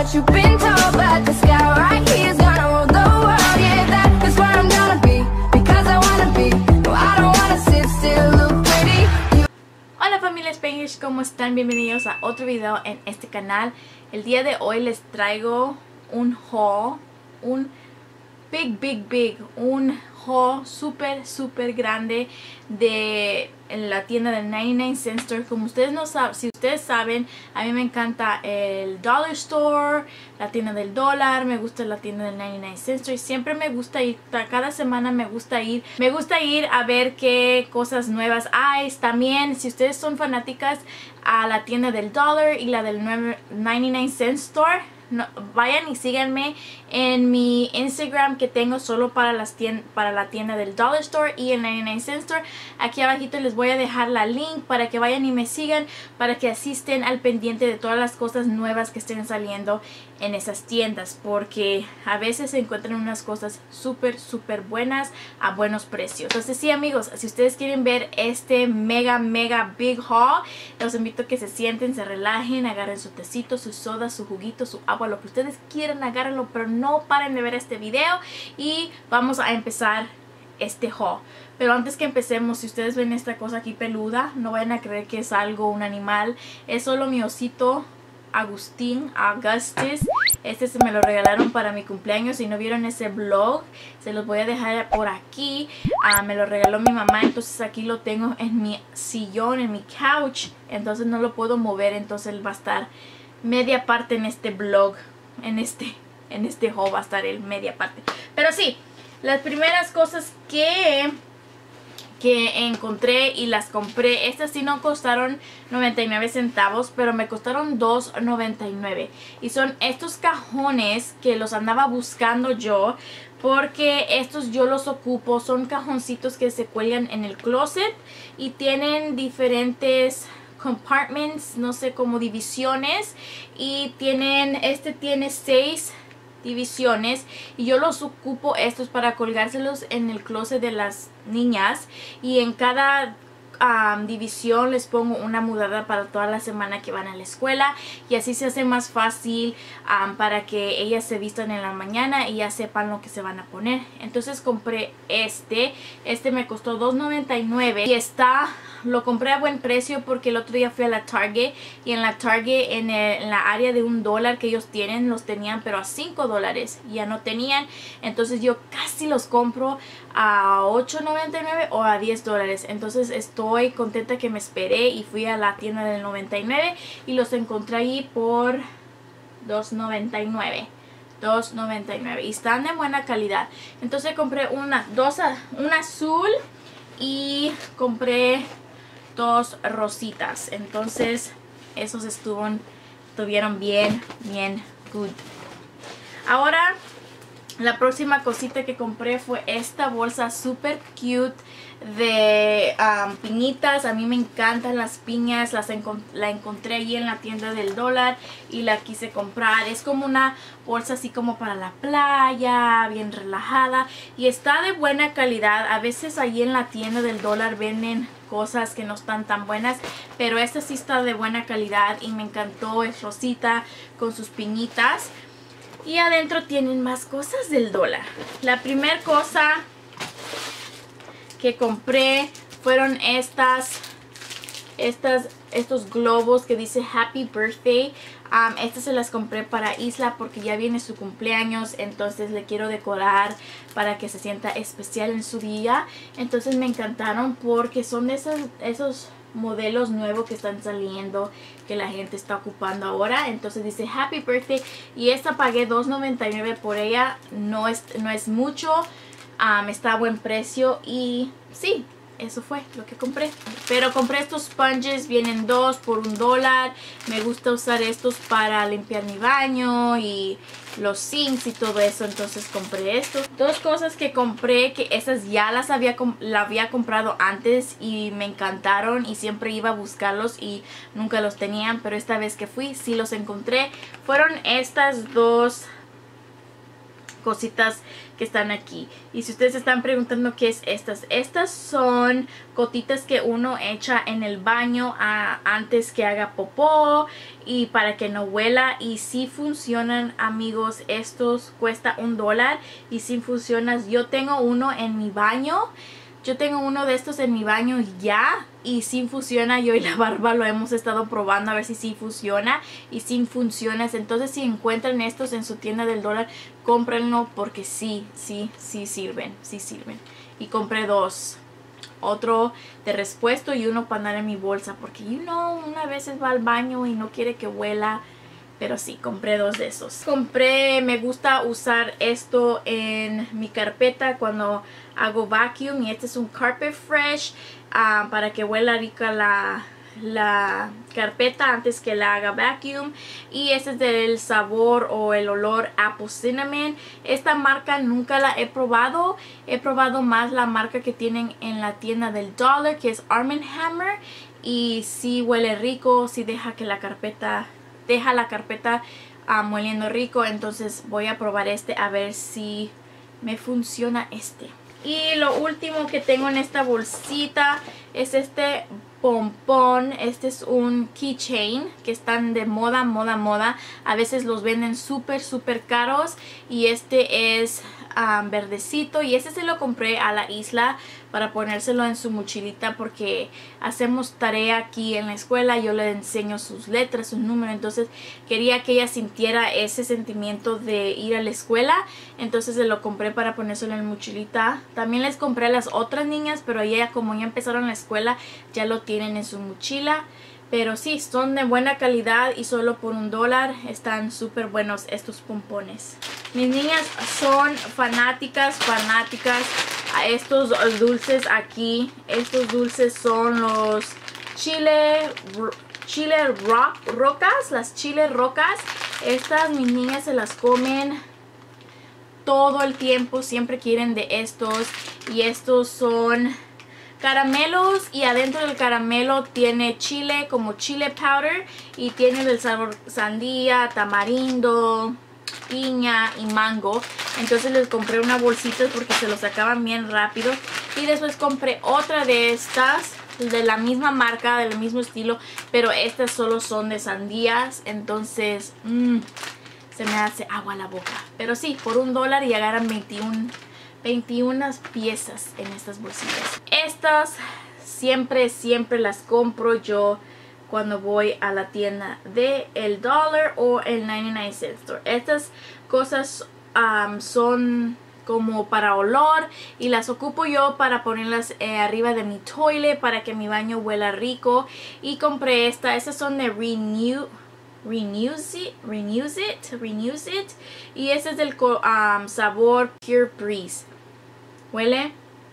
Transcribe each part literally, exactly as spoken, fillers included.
what you've been told, but the sky right here is gonna rule the world. Yeah, that is where I'm gonna be, because I wanna be. No, I don't wanna sit still, look pretty. You... Hola familia Spanglish, ¿cómo están? Bienvenidos a otro video en este canal. El día de hoy les traigo un haul, un big, big, big, un haul súper, súper grande de la tienda de ninety nine cent Store. Como ustedes no saben, si ustedes saben, a mí me encanta el Dollar Store, la tienda del dólar, me gusta la tienda del ninety nine cent Store. Siempre me gusta ir, cada semana me gusta ir, me gusta ir a ver qué cosas nuevas hay. También, si ustedes son fanáticas a la tienda del Dollar y la del ninety nine cent Store, no, vayan y síganme en mi Instagram que tengo solo para, las tiendas, para la tienda del Dollar Store y el ninety nine cent Store. Aquí abajito les voy a dejar la link para que vayan y me sigan, para que asisten al pendiente de todas las cosas nuevas que estén saliendo en esas tiendas, porque a veces se encuentran unas cosas súper súper buenas a buenos precios. Entonces sí, amigos, si ustedes quieren ver este mega mega big haul, los invito a que se sienten, se relajen, agarren su tecito, su soda, su juguito, su agua, lo que ustedes quieran, agárrenlo, pero no paren de ver este video y vamos a empezar este haul. Pero antes que empecemos, si ustedes ven esta cosa aquí peluda, no vayan a creer que es algo, un animal. Es solo mi osito Agustín, Augustus. Este se me lo regalaron para mi cumpleaños. Si no vieron ese vlog, se los voy a dejar por aquí. Ah, me lo regaló mi mamá, entonces aquí lo tengo en mi sillón, en mi couch. Entonces no lo puedo mover, entonces él va a estar media parte en este vlog, en este, en este haul va a estar el media parte. Pero sí, las primeras cosas que que encontré y las compré, estas sí no costaron noventa y nueve centavos, pero me costaron dos noventa y nueve. Y son estos cajones que los andaba buscando yo, porque estos yo los ocupo. Son cajoncitos que se cuelgan en el closet y tienen diferentes compartments, no sé, como divisiones, y tienen, este tiene seis divisiones y yo los ocupo estos para colgárselos en el closet de las niñas, y en cada um, división les pongo una mudada para toda la semana que van a la escuela, y así se hace más fácil um, para que ellas se vistan en la mañana y ya sepan lo que se van a poner. Entonces compré este, este me costó dos noventa y nueve y está... Lo compré a buen precio porque el otro día fui a la Target, y en la Target, en, el, en la área de un dólar que ellos tienen, los tenían pero a cinco dólares. Ya no tenían, entonces yo casi los compro a ocho noventa y nueve o a diez dólares. Entonces estoy contenta que me esperé y fui a la tienda del noventa y nueve y los encontré ahí por dos noventa y nueve. dos noventa y nueve y están de buena calidad. Entonces compré una, dos, un azul y compré dos rositas. Entonces esos estuvieron, estuvieron bien, bien good. Ahora la próxima cosita que compré fue esta bolsa super cute de um, piñitas. A mí me encantan las piñas, las encont la encontré ahí en la tienda del dólar y la quise comprar. Es como una bolsa así como para la playa, bien relajada, y está de buena calidad. A veces ahí en la tienda del dólar venden cosas que no están tan buenas, pero esta sí está de buena calidad y me encantó. Es rosita con sus piñitas. Y adentro tienen más cosas del dólar. La primera cosa que compré fueron estas, estas, estos globos que dice Happy Birthday. Um, estas se las compré para Isla porque ya viene su cumpleaños, entonces le quiero decorar para que se sienta especial en su día. Entonces me encantaron porque son de esos, esos modelos nuevos que están saliendo, que la gente está ocupando ahora. Entonces dice Happy Birthday y esta pagué dos noventa y nueve por ella. No es, no es mucho, um, está a buen precio y sí, eso fue lo que compré. Pero compré estos sponges, vienen dos por un dólar. Me gusta usar estos para limpiar mi baño y los sinks y todo eso, entonces compré estos. Dos cosas que compré, que esas ya las había, la había comprado antes y me encantaron y siempre iba a buscarlos y nunca los tenían, pero esta vez que fui sí los encontré. Fueron estas dos cositas que están aquí. Y si ustedes están preguntando qué es estas, estas son gotitas que uno echa en el baño a, antes que haga popó y para que no huela. Y si funcionan, amigos. Estos cuesta un dólar y si funcionan. Yo tengo uno en mi baño. Yo tengo uno de estos en mi baño ya y sí funciona. Yo y la Barba lo hemos estado probando a ver si sí funciona y sí funciona. Entonces si encuentran estos en su tienda del dólar, cómprenlo porque sí, sí, sí sirven, sí sirven. Y compré dos. Otro de repuesto y uno para andar en mi bolsa porque, you know, una vez va al baño y no quiere que huela. Pero sí, compré dos de esos. Compré, me gusta usar esto en mi carpeta cuando hago vacuum. Y este es un Carpet Fresh uh, para que huela rica la, la carpeta antes que la haga vacuum. Y este es del sabor o el olor Apple Cinnamon. Esta marca nunca la he probado. He probado más la marca que tienen en la tienda del Dollar, que es Arm and Hammer. Y sí huele rico, sí deja que la carpeta... deja la carpeta um, oliendo rico. Entonces voy a probar este a ver si me funciona este. Y lo último que tengo en esta bolsita es este pompón. Este es un keychain que están de moda, moda, moda. A veces los venden súper, súper caros. Y este es um, verdecito. Y este se lo compré a la Isla para ponérselo en su mochilita porque hacemos tarea aquí en la escuela. Yo le enseño sus letras, sus números. Entonces quería que ella sintiera ese sentimiento de ir a la escuela. Entonces se lo compré para ponérselo en la mochilita. También les compré a las otras niñas, pero ella, como ya empezaron la escuela, ya lo tienen en su mochila. Pero sí, son de buena calidad y solo por un dólar están súper buenos estos pompones. Mis niñas son fanáticas, fanáticas a estos dulces aquí. Estos dulces son los chile, chile rock, rocas, las chile rocas. Estas mis niñas se las comen todo el tiempo, siempre quieren de estos. Y estos son caramelos y adentro del caramelo tiene chile, como chile powder, y tiene el sabor sandía, tamarindo, piña y mango. Entonces les compré una bolsita porque se los sacaban bien rápido. Y después compré otra de estas de la misma marca, del mismo estilo, pero estas solo son de sandías. Entonces mmm, se me hace agua la boca. Pero sí, por un dólar y agarran veintiuna piezas en estas bolsitas. Estas siempre, siempre las compro yo cuando voy a la tienda de el Dollar o el noventa y nueve cent Store. Estas cosas um, son como para olor y las ocupo yo para ponerlas eh, arriba de mi toilet para que mi baño huela rico. Y compré esta, estas son de Renew Renews It, Renews It, Renews It. Y este es del um, sabor Pure Breeze. Huele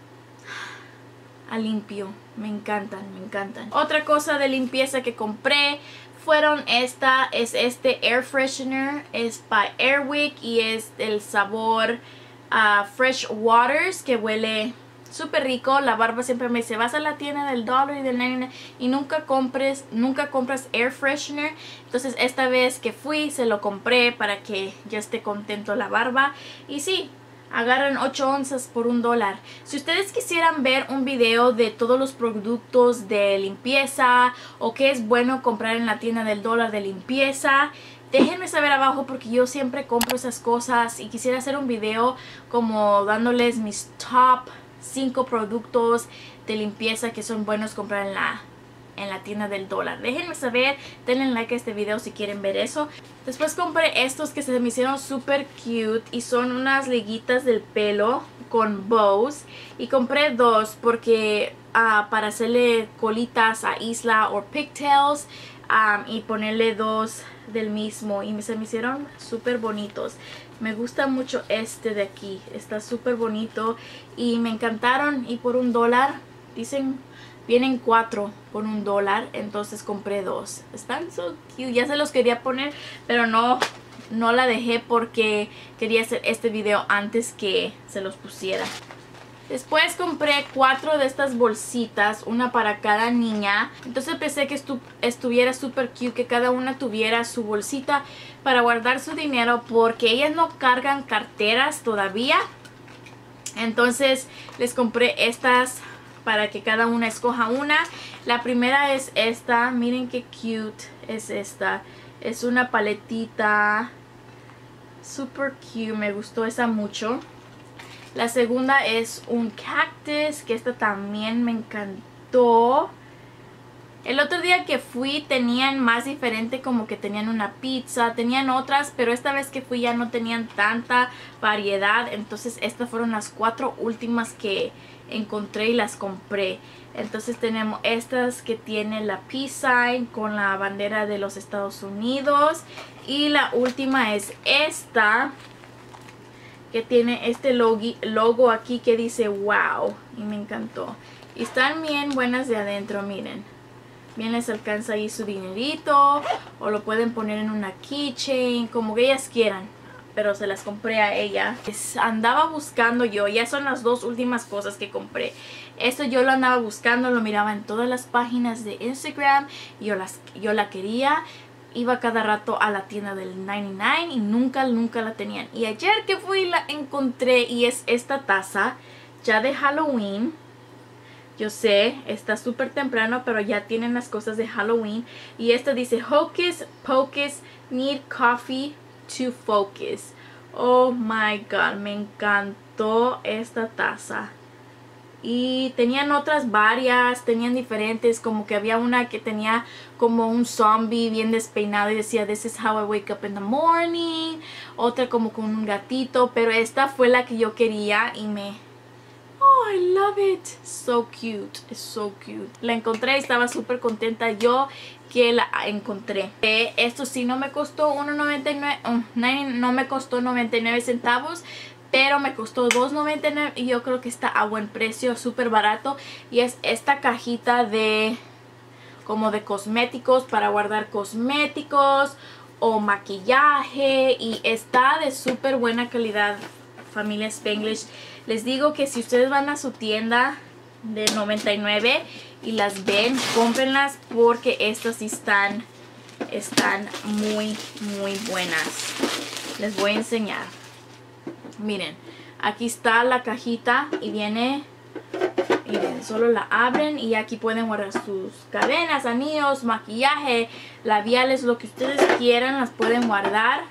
a limpio. Me encantan, me encantan. Otra cosa de limpieza que compré fueron esta, es este Air Freshener. Es by Airwick y es el sabor uh, Fresh Waters, que huele súper rico. La Barba siempre me dice, vas a la tienda del Dollar y del noventa y nueve y nunca compres, nunca compras Air Freshener. Entonces esta vez que fui se lo compré para que ya esté contento la Barba. Y sí, agarran ocho onzas por un dólar. Si ustedes quisieran ver un video de todos los productos de limpieza o qué es bueno comprar en la tienda del Dollar de limpieza, déjenme saber abajo porque yo siempre compro esas cosas y quisiera hacer un video como dándoles mis top cinco productos de limpieza que son buenos comprar en la en la tienda del Dollar. Déjenme saber, denle like a este video si quieren ver eso. Después compré estos que se me hicieron súper cute y son unas liguitas del pelo con bows. Y compré dos porque uh, para hacerle colitas a Isla o pigtails um, y ponerle dos del mismo. Y se me hicieron súper bonitos. Me gusta mucho este de aquí. Está súper bonito y me encantaron. Y por un dólar, dicen, vienen cuatro por un dólar. Entonces compré dos. Están so cute. Ya se los quería poner, pero no, no la dejé porque quería hacer este video antes que se los pusiera. Después compré cuatro de estas bolsitas, una para cada niña. Entonces pensé que estu estuviera súper cute, que cada una tuviera su bolsita para guardar su dinero, porque ellas no cargan carteras todavía. Entonces les compré estas para que cada una escoja una. La primera es esta, miren qué cute es esta. Es una paletita super cute, me gustó esa mucho. La segunda es un cactus, que esta también me encantó. El otro día que fui tenían más diferente, como que tenían una pizza, tenían otras, pero esta vez que fui ya no tenían tanta variedad. Entonces estas fueron las cuatro últimas que encontré y las compré. Entonces tenemos estas que tienen la peace sign con la bandera de los Estados Unidos. Y la última es esta, que tiene este logo, logo aquí que dice wow, y me encantó. Y están bien buenas de adentro, miren. Bien les alcanza ahí su dinerito, o lo pueden poner en una keychain, como que ellas quieran. Pero se las compré a ella. Andaba buscando yo, ya son las dos últimas cosas que compré. Esto yo lo andaba buscando, lo miraba en todas las páginas de Instagram. Yo, las, yo la quería. Iba cada rato a la tienda del noventa y nueve y nunca, nunca la tenían. Y ayer que fui la encontré, y es esta taza ya de Halloween. Yo sé, está súper temprano, pero ya tienen las cosas de Halloween. Y esta dice Hocus Pocus, need coffee to focus. Oh my god, me encantó esta taza. Y tenían otras varias, tenían diferentes, como que había una que tenía como un zombie bien despeinado y decía this is how I wake up in the morning. Otra como con un gatito, pero esta fue la que yo quería y me... oh, I love it. So cute, it's so cute. La encontré y estaba súper contenta yo que la encontré. Eh, esto sí no me costó uno noventa y nueve, um, no me costó noventa y nueve centavos. Pero me costó dos noventa y nueve y yo creo que está a buen precio, súper barato. Y es esta cajita de como de cosméticos, para guardar cosméticos o maquillaje. Y está de súper buena calidad, familia Spanglish. Les digo que si ustedes van a su tienda de noventa y nueve y las ven, cómprenlas, porque estas sí están, están muy, muy buenas. Les voy a enseñar. Miren, aquí está la cajita y viene, miren, solo la abren y aquí pueden guardar sus cadenas, anillos, maquillaje, labiales, lo que ustedes quieran, las pueden guardar.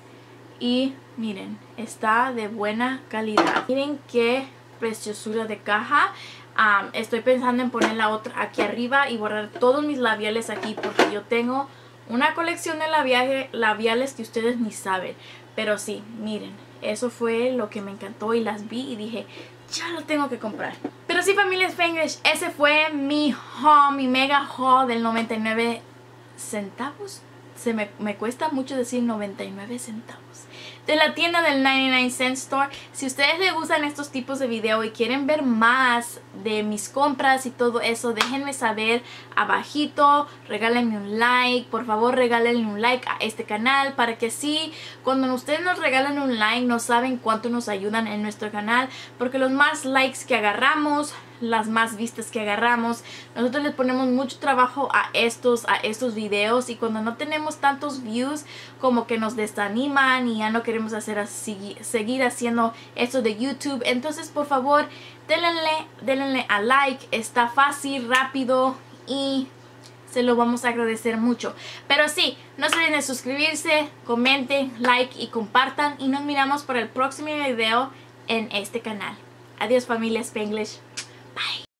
Y miren, está de buena calidad. Miren qué preciosura de caja. Um, estoy pensando en poner la otra aquí arriba y guardar todos mis labiales aquí, porque yo tengo una colección de labiaje, labiales que ustedes ni saben. Pero sí, miren, eso fue lo que me encantó y las vi y dije, ya lo tengo que comprar. Pero sí, familia Spanglish, ese fue mi haul, mi mega haul del noventa y nueve centavos. Se me, me cuesta mucho decir noventa y nueve centavos. De la tienda del noventa y nueve cent store. Si a ustedes les gustan estos tipos de video y quieren ver más de mis compras y todo eso, déjenme saber abajito. Regálenme un like. Por favor, regálenle un like a este canal, para que así cuando ustedes nos regalan un like, no saben cuánto nos ayudan en nuestro canal. Porque los más likes que agarramos, las más vistas que agarramos, nosotros les ponemos mucho trabajo a estos a estos videos, y cuando no tenemos tantos views, como que nos desaniman y ya no queremos hacer así, seguir haciendo esto de YouTube. Entonces, por favor, denle, denle a like. Está fácil, rápido y se lo vamos a agradecer mucho. Pero sí, no se olviden de suscribirse, comenten, like y compartan, y nos miramos para el próximo video en este canal. Adiós, familia Spanglish. Bye.